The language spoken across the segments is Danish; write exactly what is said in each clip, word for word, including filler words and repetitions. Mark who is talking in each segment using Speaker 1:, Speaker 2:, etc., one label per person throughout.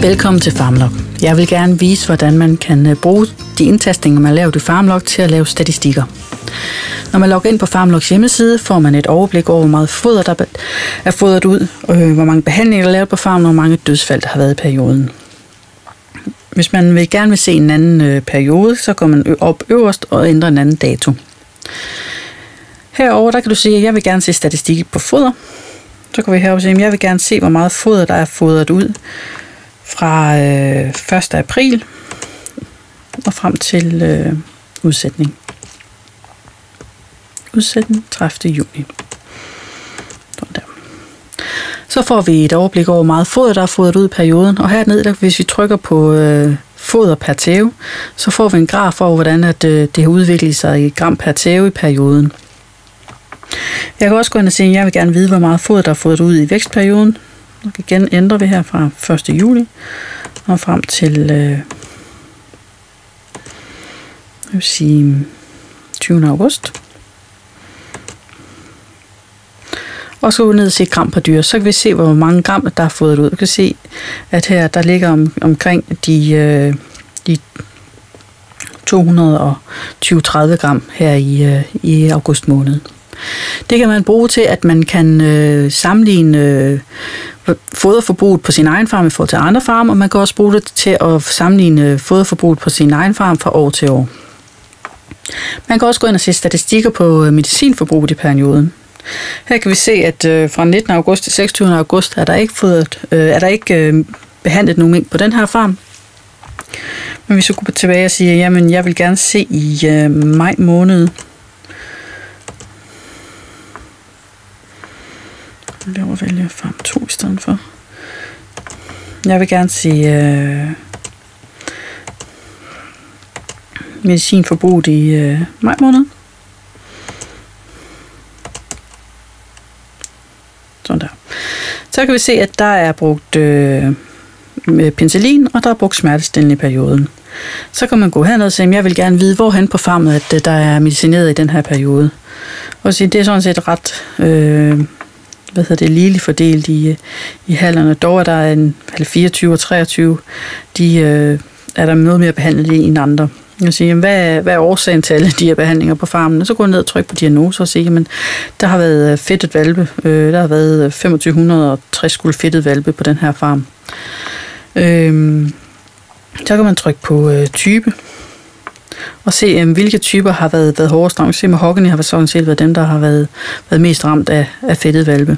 Speaker 1: Velkommen til FarmLog. Jeg vil gerne vise, hvordan man kan bruge de indtastninger, man har lavet i FarmLog, til at lave statistikker. Når man logger ind på FarmLogs hjemmeside, får man et overblik over, hvor meget foder, der er fodret ud, og hvor mange behandlinger, der er lavet på farmen, og hvor mange dødsfald, der har været i perioden. Hvis man vil gerne vil se en anden øh, periode, så går man op øverst og ændrer en anden dato. Herover der kan du se, at jeg vil gerne se statistik på foder. Så kan vi herover se, at jeg vil gerne se, hvor meget foder, der er fodret ud fra øh, første april og frem til øh, udsætning. Udsætning tredivte juni. Der. Så får vi et overblik over, hvor meget foder, der er fodret ud i perioden. Og hernede, der, hvis vi trykker på øh, foder per tæve, så får vi en graf over, hvordan at, øh, det har udviklet sig i gram per tæve i perioden. Jeg kan også gå ind og se, at jeg vil gerne vide, hvor meget foder, der er fodret ud i vækstperioden. Og igen ændrer vi her fra første juli og frem til øh, jeg vil sige tyvende august. Og så går vi ned og se gram per dyr. Så kan vi se, hvor mange gram, der er fodret ud. Vi kan se, at her der ligger om, omkring de, øh, de to hundrede tyve til tredive gram her i, øh, i august måned. Det kan man bruge til, at man kan øh, sammenligne øh, foderforbruget på sin egen farm i forhold til andre farme, og man kan også bruge det til at sammenligne foderforbruget på sin egen farm fra år til år. Man kan også gå ind og se statistikker på medicinforbruget i perioden. Her kan vi se, at øh, fra nittende august til seksogtyvende august er der ikke, fodret, øh, er der ikke øh, behandlet nogen mink på den her farm. Men hvis vi går tilbage og siger, jamen jeg vil gerne se i øh, maj måned. Jeg vil vælge farm to i stedet for. Jeg vil gerne se øh, medicinforbruget i øh, maj måned. Sådan der. Så kan vi se, at der er brugt øh, penicillin, og der er brugt smertestillende i perioden. Så kan man gå herned og se, at jeg vil gerne vide, hvorhen på farmen, at der er medicineret i den her periode. Og sige, det er sådan set ret øh, hvad hedder det, ligeligt fordelt i, i hallerne. Dog er der en fireogtyve og treogtyve, de øh, er der noget mere behandlet i end andre. Jeg vil sige, hvad er, hvad er årsagen til alle de her behandlinger på farmen? Og så går jeg ned og trykker på diagnose og siger, at der har været fedtet valpe. Øh, der har været to tusind fem hundrede og tres skuld fedtet valpe på den her farm. Øh, så kan man trykke på øh, type og se, øh, hvilke typer har været, været hårdest ramt. Se, mahogany har sådan set været dem, der har været, været mest ramt af, af fedtet valpe.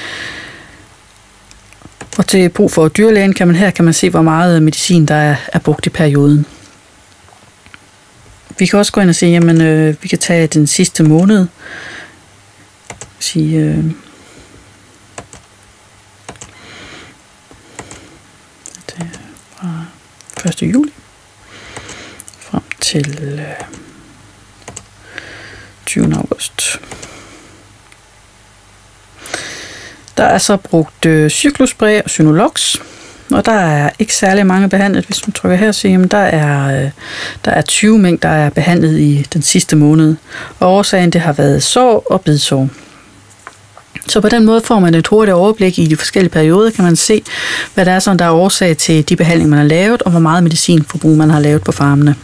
Speaker 1: Og til brug for dyrlægen kan man her kan man se, hvor meget medicin, der er, er brugt i perioden. Vi kan også gå ind og se, jamen øh, vi kan tage den sidste måned. Sige, øh, det er fra første juli frem til øh, tyvende august. Der er så brugt øh, Cyclospray og Synolox. Og der er ikke særlig mange behandlet. Hvis man trykker her, så jamen, der er der er tyve mink, der er behandlet i den sidste måned. Og årsagen det har været sår og bidsår. Så på den måde får man et hurtigt overblik i de forskellige perioder, kan man se, hvad der er, sådan, der er årsag til de behandlinger, man har lavet, og hvor meget medicinforbrug man har lavet på farmene.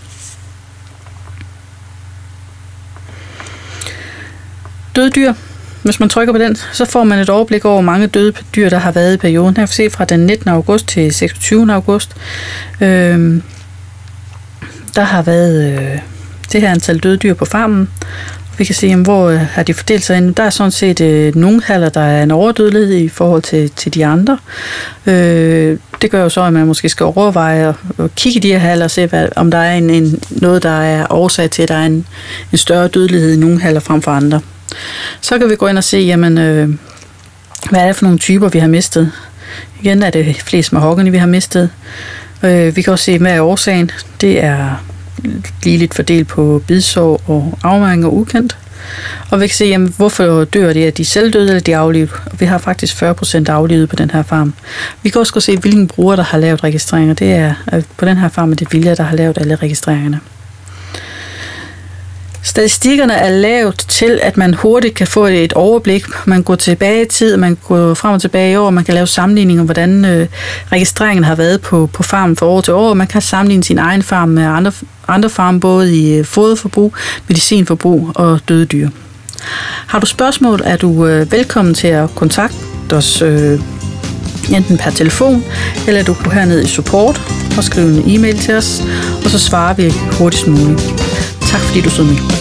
Speaker 1: Døde dyr. Hvis man trykker på den, så får man et overblik over, hvor mange døde dyr, der har været i perioden. Her kan vi se fra den nittende august til seksogtyvende august. Øh, der har været øh, det her antal døde dyr på farmen. Vi kan se, jamen, hvor øh, har de fordelt sig ind. Der er sådan set øh, nogle haller, der er en overdødelighed i forhold til, til de andre. Øh, det gør jo så, at man måske skal overveje at kigge i de her haller og se, hvad, om der er en, en, noget, der er årsag til, at der er en, en større dødelighed i nogle haller frem for andre. Så kan vi gå ind og se, jamen, øh, hvad er det for nogle typer, vi har mistet. Igen er det flest mahogany, vi har mistet. Øh, vi kan også se, hvad er årsagen. Det er ligeligt fordelt på bidsår og afmærkning og ukendt. Og vi kan se, jamen, hvorfor dør de? Er de selvdøde eller de aflivet? Og vi har faktisk fyrre procent aflivet på den her farm. Vi kan også se, hvilken bruger, der har lavet registreringer. Det er på den her farm, det er Vilja, der har lavet alle registreringerne. Statistikkerne er lavet til, at man hurtigt kan få et overblik. Man går tilbage i tid, man går frem og tilbage i år, man kan lave sammenligninger, hvordan øh, registreringen har været på, på farmen fra år til år. Man kan sammenligne sin egen farm med andre, andre farme, både i foderforbrug, medicinforbrug og døde dyr. Har du spørgsmål, er du øh, velkommen til at kontakte os øh, enten per telefon, eller du kan hernede i support og skrive en e-mail til os, og så svarer vi hurtigst muligt. Tak fordi du så med.